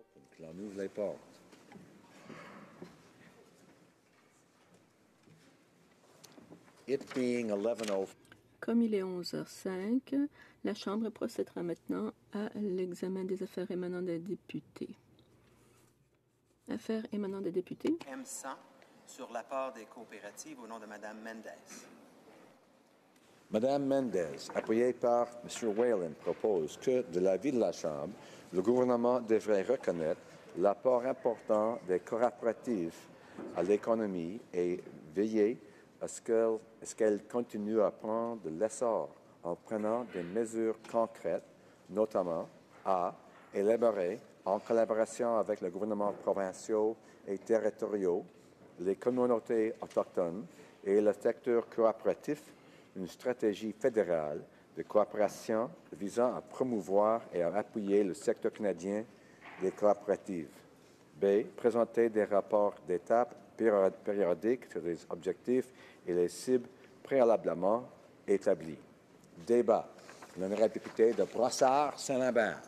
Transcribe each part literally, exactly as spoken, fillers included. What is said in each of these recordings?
Donc, on ouvre les portes. It being eleven oh five. Comme il est onze heures cinq, la Chambre procédera maintenant à l'examen des affaires émanant des députés. Affaires émanant des députés. M cent sur l'apport des coopératives au nom de Mme Mendez. Madame Mendez, appuyée par M. Whalen, propose que, de l'avis de la Chambre, le gouvernement devrait reconnaître l'apport important des coopératives à l'économie et veiller à ce qu'elles qu'elle continuent à prendre de l'essor en prenant des mesures concrètes, notamment à élaborer, en collaboration avec les gouvernements provinciaux et territoriaux, les communautés autochtones et le secteur coopératif, une stratégie fédérale de coopération visant à promouvoir et à appuyer le secteur canadien des coopératives. B. Présenter des rapports d'étape périodiques sur les objectifs et les cibles préalablement établis. Débat. L'honorable député de Brossard-Saint-Lambert.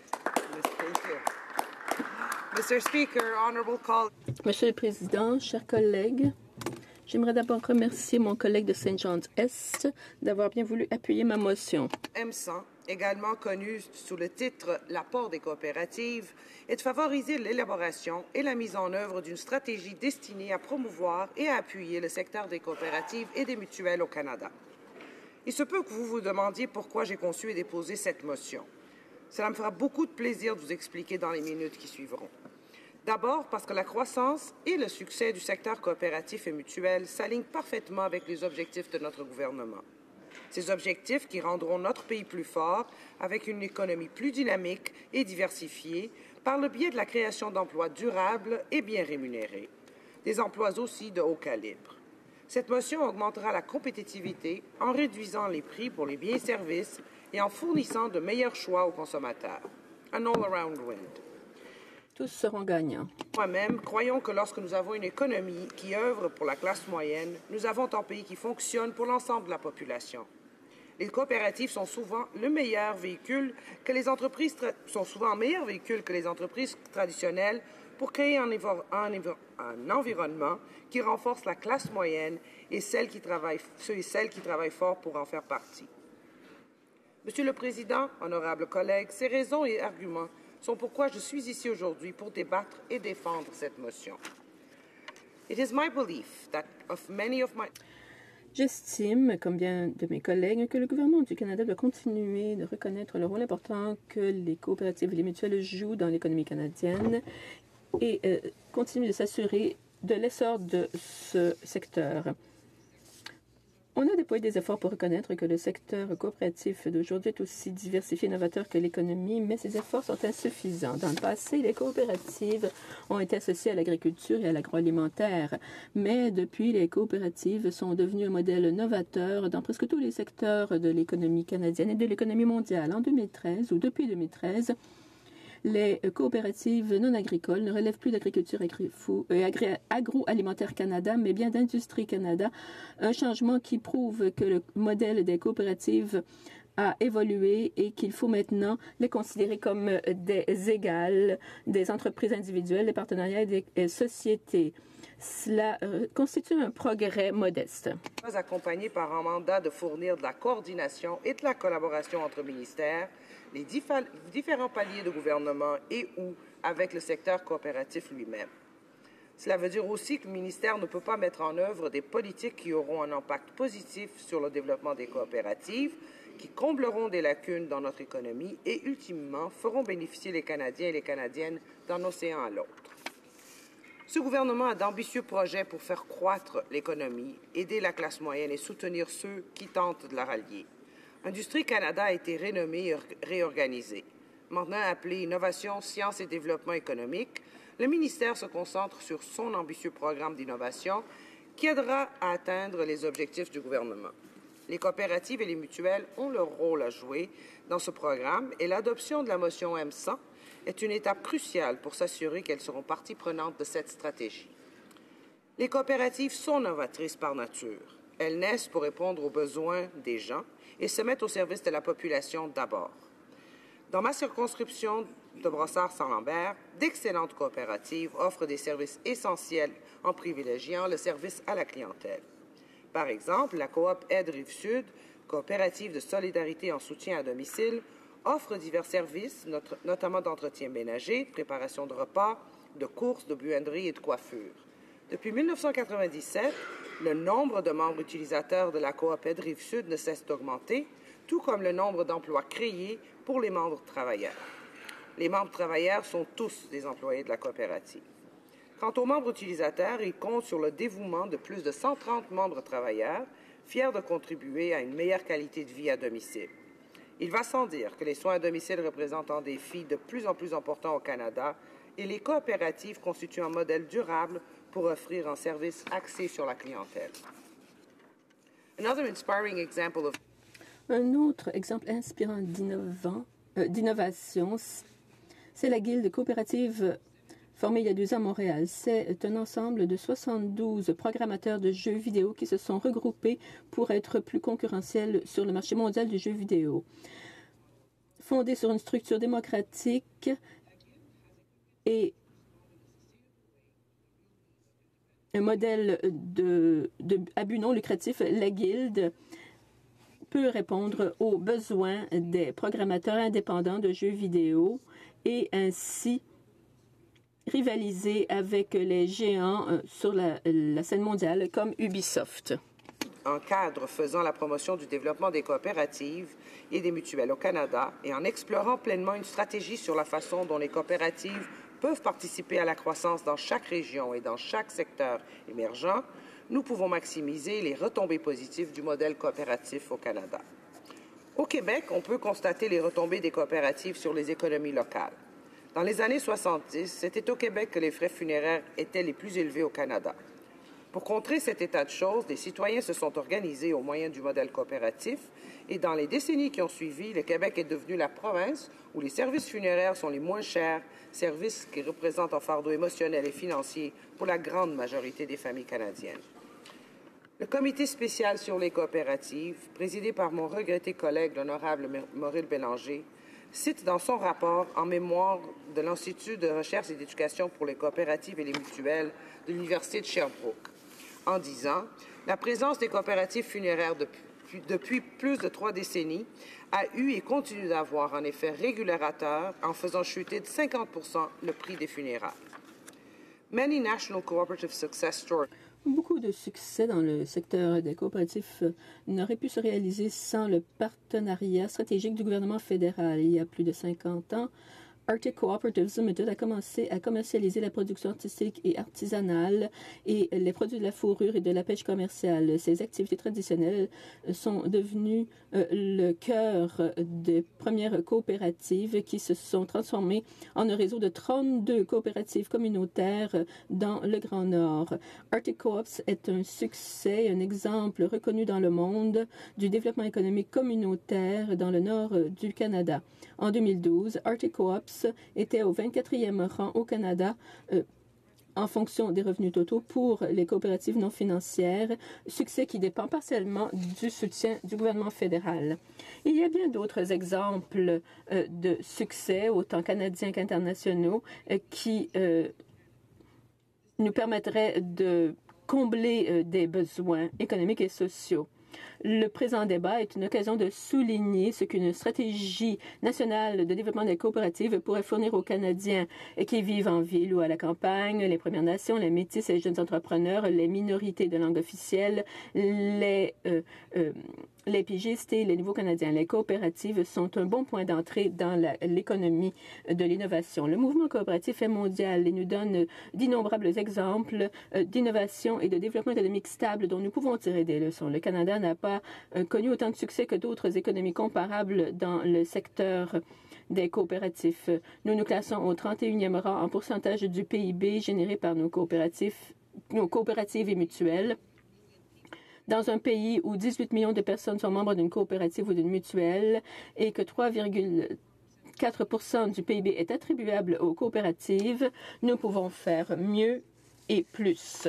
Mister Speaker, honorable colleagues. Monsieur le Président, chers collègues, j'aimerais d'abord remercier mon collègue de Saint John's-Est d'avoir bien voulu appuyer ma motion. M cent, également connu sous le titre « L'apport des coopératives », est de favoriser l'élaboration et la mise en œuvre d'une stratégie destinée à promouvoir et à appuyer le secteur des coopératives et des mutuelles au Canada. Il se peut que vous vous demandiez pourquoi j'ai conçu et déposé cette motion. Cela me fera beaucoup de plaisir de vous expliquer dans les minutes qui suivront. D'abord parce que la croissance et le succès du secteur coopératif et mutuel s'alignent parfaitement avec les objectifs de notre gouvernement. Ces objectifs qui rendront notre pays plus fort avec une économie plus dynamique et diversifiée par le biais de la création d'emplois durables et bien rémunérés, des emplois aussi de haut calibre. Cette motion augmentera la compétitivité en réduisant les prix pour les biens et services et en fournissant de meilleurs choix aux consommateurs. Un all-around win. Tous seront gagnants. Moi-même, croyons que lorsque nous avons une économie qui œuvre pour la classe moyenne, nous avons un pays qui fonctionne pour l'ensemble de la population. Les coopératives sont souvent le meilleur véhicule que les entreprises sont souvent un meilleur véhicule que les entreprises traditionnelles pour créer un, un, un environnement qui renforce la classe moyenne et celles qui travaillent, ceux et celles qui travaillent fort pour en faire partie. Monsieur le Président, honorables collègues, ces raisons et arguments sont pourquoi je suis ici aujourd'hui pour débattre et défendre cette motion. It is my belief that of many of my... J'estime, comme bien de mes collègues, que le gouvernement du Canada doit continuer de reconnaître le rôle important que les coopératives et les mutuelles jouent dans l'économie canadienne et euh, continuer de s'assurer de l'essor de ce secteur. On a déployé des efforts pour reconnaître que le secteur coopératif d'aujourd'hui est aussi diversifié et novateur que l'économie, mais ces efforts sont insuffisants. Dans le passé, les coopératives ont été associées à l'agriculture et à l'agroalimentaire, mais depuis, les coopératives sont devenues un modèle novateur dans presque tous les secteurs de l'économie canadienne et de l'économie mondiale. En deux mille treize, ou depuis deux mille treize, les coopératives non agricoles ne relèvent plus d'Agriculture et Agroalimentaire Canada, mais bien d'Industrie Canada, un changement qui prouve que le modèle des coopératives a évolué et qu'il faut maintenant les considérer comme des égales des entreprises individuelles, des partenariats et des sociétés. Cela euh, constitue un progrès modeste. Accompagné par un mandat de fournir de la coordination et de la collaboration entre ministères, les différents paliers de gouvernement et ou avec le secteur coopératif lui-même. Cela veut dire aussi que le ministère ne peut pas mettre en œuvre des politiques qui auront un impact positif sur le développement des coopératives, qui combleront des lacunes dans notre économie et, ultimement, feront bénéficier les Canadiens et les Canadiennes d'un océan à l'autre. Ce gouvernement a d'ambitieux projets pour faire croître l'économie, aider la classe moyenne et soutenir ceux qui tentent de la rallier. Industrie Canada a été rénommée et réorganisée. Maintenant appelée Innovation, Sciences et Développement économique, le ministère se concentre sur son ambitieux programme d'innovation qui aidera à atteindre les objectifs du gouvernement. Les coopératives et les mutuelles ont leur rôle à jouer dans ce programme et l'adoption de la motion M cent est une étape cruciale pour s'assurer qu'elles seront partie prenante de cette stratégie. Les coopératives sont novatrices par nature. Elles naissent pour répondre aux besoins des gens et se mettent au service de la population d'abord. Dans ma circonscription de Brossard-Saint-Lambert, d'excellentes coopératives offrent des services essentiels en privilégiant le service à la clientèle. Par exemple, la coop Aide Rive-Sud, coopérative de solidarité en soutien à domicile, offre divers services, not notamment d'entretien ménager, de préparation de repas, de courses, de buanderie et de coiffure. Depuis mille neuf cent quatre-vingt-dix-sept, le nombre de membres utilisateurs de la coop Aide Rive-Sud ne cesse d'augmenter, tout comme le nombre d'emplois créés pour les membres travailleurs. Les membres travailleurs sont tous des employés de la coopérative. Quant aux membres utilisateurs, ils comptent sur le dévouement de plus de cent trente membres travailleurs, fiers de contribuer à une meilleure qualité de vie à domicile. Il va sans dire que les soins à domicile représentent un défi de plus en plus important au Canada et les coopératives constituent un modèle durable pour offrir un service axé sur la clientèle. Another inspiring example of... Un autre exemple inspirant euh, d'innovation, c'est la Guilde coopérative formée il y a deux ans à Montréal. C'est un ensemble de soixante-douze programmateurs de jeux vidéo qui se sont regroupés pour être plus concurrentiels sur le marché mondial du jeu vidéo. Fondé sur une structure démocratique et un modèle de, de, à but non lucratif, la Guilde peut répondre aux besoins des programmateurs indépendants de jeux vidéo et ainsi rivaliser avec les géants sur la, la scène mondiale comme Ubisoft. Un cadre faisant la promotion du développement des coopératives et des mutuelles au Canada et en explorant pleinement une stratégie sur la façon dont les coopératives peuvent participer à la croissance dans chaque région et dans chaque secteur émergent, nous pouvons maximiser les retombées positives du modèle coopératif au Canada. Au Québec, on peut constater les retombées des coopératives sur les économies locales. Dans les années soixante-dix, c'était au Québec que les frais funéraires étaient les plus élevés au Canada. Pour contrer cet état de choses, les citoyens se sont organisés au moyen du modèle coopératif et dans les décennies qui ont suivi, le Québec est devenu la province où les services funéraires sont les moins chers, services qui représentent un fardeau émotionnel et financier pour la grande majorité des familles canadiennes. Le comité spécial sur les coopératives, présidé par mon regretté collègue, l'honorable Maurille Bélanger, cite dans son rapport en mémoire de l'Institut de recherche et d'éducation pour les coopératives et les mutuelles de l'Université de Sherbrooke, en disant « La présence des coopératives funéraires depuis, depuis plus de trois décennies a eu et continue d'avoir un effet régulateur en faisant chuter de cinquante pour cent le prix des funérailles. Many national cooperative success stories. Beaucoup de succès dans le secteur des coopératifs n'auraient pu se réaliser sans le partenariat stratégique du gouvernement fédéral. Il y a plus de cinquante ans, Arctic Cooperatives Limited a commencé à commercialiser la production artistique et artisanale et les produits de la fourrure et de la pêche commerciale. Ces activités traditionnelles sont devenues euh, le cœur des premières coopératives qui se sont transformées en un réseau de trente-deux coopératives communautaires dans le Grand Nord. Arctic Coops est un succès, un exemple reconnu dans le monde du développement économique communautaire dans le nord du Canada. En deux mille douze, Arctic Coops était au vingt-quatrième rang au Canada euh, en fonction des revenus totaux pour les coopératives non financières, succès qui dépend partiellement du soutien du gouvernement fédéral. Il y a bien d'autres exemples euh, de succès, autant canadiens qu'internationaux, euh, qui euh, nous permettraient de combler euh, des besoins économiques et sociaux. Le présent débat est une occasion de souligner ce qu'une stratégie nationale de développement des coopératives pourrait fournir aux Canadiens qui vivent en ville ou à la campagne, les Premières Nations, les Métis et les jeunes entrepreneurs, les minorités de langue officielle, les, euh, euh, les pigistes et les nouveaux Canadiens. Les coopératives sont un bon point d'entrée dans l'économie de l'innovation. Le mouvement coopératif est mondial et nous donne d'innombrables exemples d'innovation et de développement économique stable dont nous pouvons tirer des leçons. Le Canada n'a pas euh, connu autant de succès que d'autres économies comparables dans le secteur des coopératifs. Nous nous classons au trente et unième rang en pourcentage du P I B généré par nos coopératives, nos coopératives et mutuelles. Dans un pays où dix-huit millions de personnes sont membres d'une coopérative ou d'une mutuelle et que trois virgule quatre pour cent du P I B est attribuable aux coopératives, nous pouvons faire mieux et plus.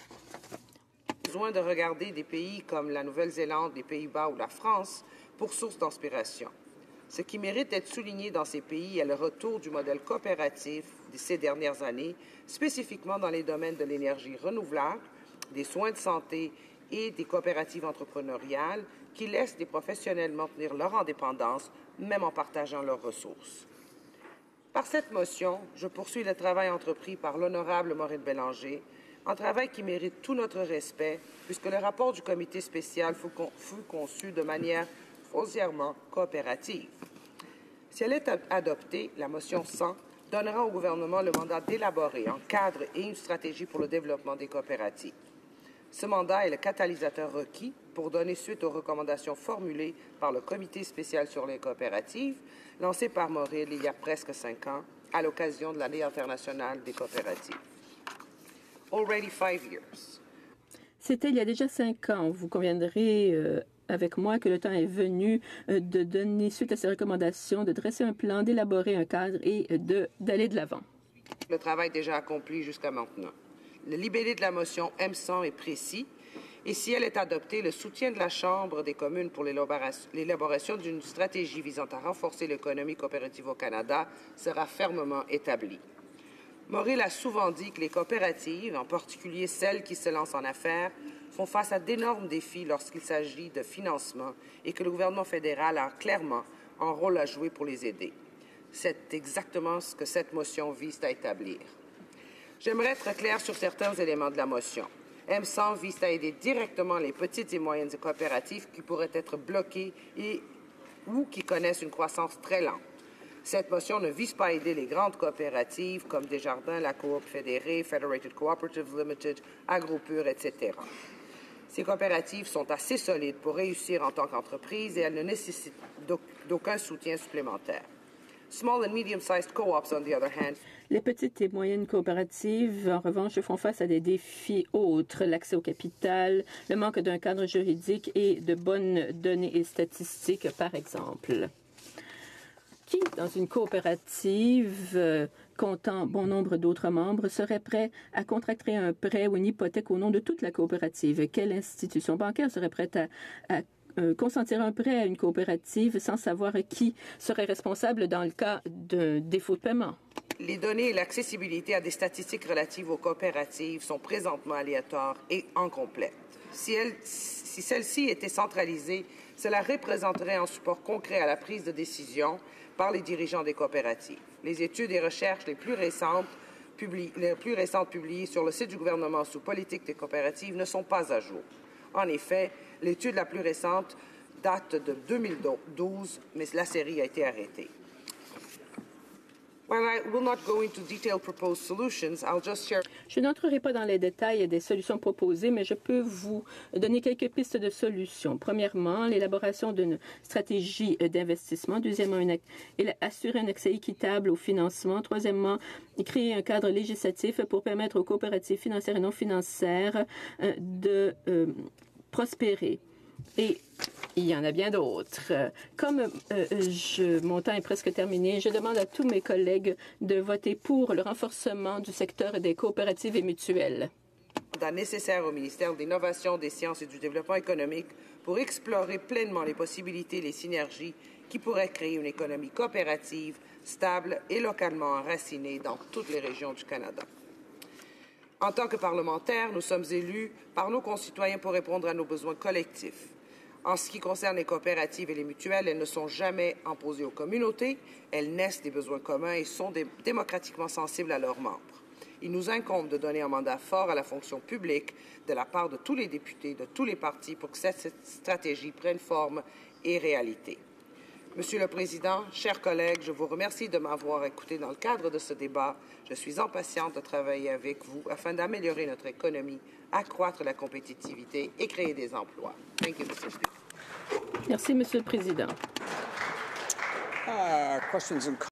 Besoin de regarder des pays comme la Nouvelle-Zélande, les Pays-Bas ou la France pour source d'inspiration. Ce qui mérite d'être souligné dans ces pays est le retour du modèle coopératif de ces dernières années, spécifiquement dans les domaines de l'énergie renouvelable, des soins de santé et des coopératives entrepreneuriales qui laissent les professionnels maintenir leur indépendance, même en partageant leurs ressources. Par cette motion, je poursuis le travail entrepris par l'honorable Maureen Bélanger, un travail qui mérite tout notre respect, puisque le rapport du comité spécial fut, con fut conçu de manière foncièrement coopérative. Si elle est adoptée, la motion cent donnera au gouvernement le mandat d'élaborer un cadre et une stratégie pour le développement des coopératives. Ce mandat est le catalyseur requis pour donner suite aux recommandations formulées par le comité spécial sur les coopératives, lancé par Maureen il y a presque cinq ans, à l'occasion de l'année internationale des coopératives. Already five years. C'était il y a déjà cinq ans. Vous conviendrez euh, avec moi que le temps est venu euh, de donner suite à ces recommandations, de dresser un plan, d'élaborer un cadre et euh, d'aller de, de l'avant. Le travail déjà accompli jusqu'à maintenant. Le libellé de la motion M cent est précis et si elle est adoptée, le soutien de la Chambre des communes pour l'élaboration d'une stratégie visant à renforcer l'économie coopérative au Canada sera fermement établi. Maureen a souvent dit que les coopératives, en particulier celles qui se lancent en affaires, font face à d'énormes défis lorsqu'il s'agit de financement et que le gouvernement fédéral a clairement un rôle à jouer pour les aider. C'est exactement ce que cette motion vise à établir. J'aimerais être clair sur certains éléments de la motion. M cent vise à aider directement les petites et moyennes coopératives qui pourraient être bloquées et ou qui connaissent une croissance très lente. Cette motion ne vise pas à aider les grandes coopératives comme Desjardins, la Coop fédérée, Federated Cooperative Limited, AgroPure, et cetera. Ces coopératives sont assez solides pour réussir en tant qu'entreprise et elles ne nécessitent d'aucun soutien supplémentaire. Small and medium-sized co-ops, on the other hand, les petites et moyennes coopératives, en revanche, font face à des défis autres, l'accès au capital, le manque d'un cadre juridique et de bonnes données et statistiques, par exemple. Qui, dans une coopérative euh, comptant bon nombre d'autres membres, serait prêt à contracter un prêt ou une hypothèque au nom de toute la coopérative? Quelle institution bancaire serait prête à, à euh, consentir un prêt à une coopérative sans savoir qui serait responsable dans le cas d'un défaut de paiement? Les données et l'accessibilité à des statistiques relatives aux coopératives sont présentement aléatoires et incomplètes. Si, elle, si celles-ci étaient centralisées, cela représenterait un support concret à la prise de décision par les dirigeants des coopératives. Les études et recherches les plus récentes, publi les plus récentes publiées sur le site du gouvernement sous politique des coopératives ne sont pas à jour. En effet, l'étude la plus récente date de deux mille douze, mais la série a été arrêtée. Je n'entrerai pas dans les détails des solutions proposées, mais je peux vous donner quelques pistes de solutions. Premièrement, l'élaboration d'une stratégie d'investissement. Deuxièmement, une, assurer un accès équitable au financement. Troisièmement, créer un cadre législatif pour permettre aux coopératives financières et non financières de euh, prospérer. Et il y en a bien d'autres. Comme euh, je, mon temps est presque terminé, je demande à tous mes collègues de voter pour le renforcement du secteur des coopératives et mutuelles. Nécessaire au ministère de l'Innovation, des Sciences et du Développement économique pour explorer pleinement les possibilités et les synergies qui pourraient créer une économie coopérative, stable et localement enracinée dans toutes les régions du Canada. En tant que parlementaires, nous sommes élus par nos concitoyens pour répondre à nos besoins collectifs. En ce qui concerne les coopératives et les mutuelles, elles ne sont jamais imposées aux communautés, elles naissent des besoins communs et sont dé démocratiquement sensibles à leurs membres. Il nous incombe de donner un mandat fort à la fonction publique de la part de tous les députés, de tous les partis, pour que cette stratégie prenne forme et réalité. Monsieur le Président, chers collègues, je vous remercie de m'avoir écouté dans le cadre de ce débat. Je suis impatiente de travailler avec vous afin d'améliorer notre économie, accroître la compétitivité et créer des emplois. Thank you, Mister Speaker. Merci, Monsieur le Président. Uh, questions and